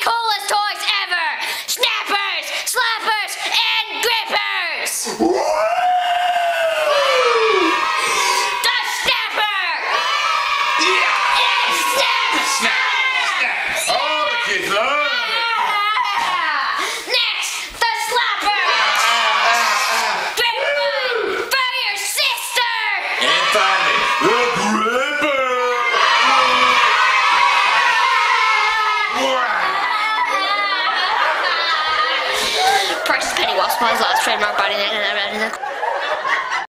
coolest toys ever! Snappers, slappers, and grippers! The snapper! Yeah! It's snap! Snap! All the kids love it! Next, the slapper! Grip one for your sister! And finally, the gripper! Precious Penny Wasp, my last trademark body.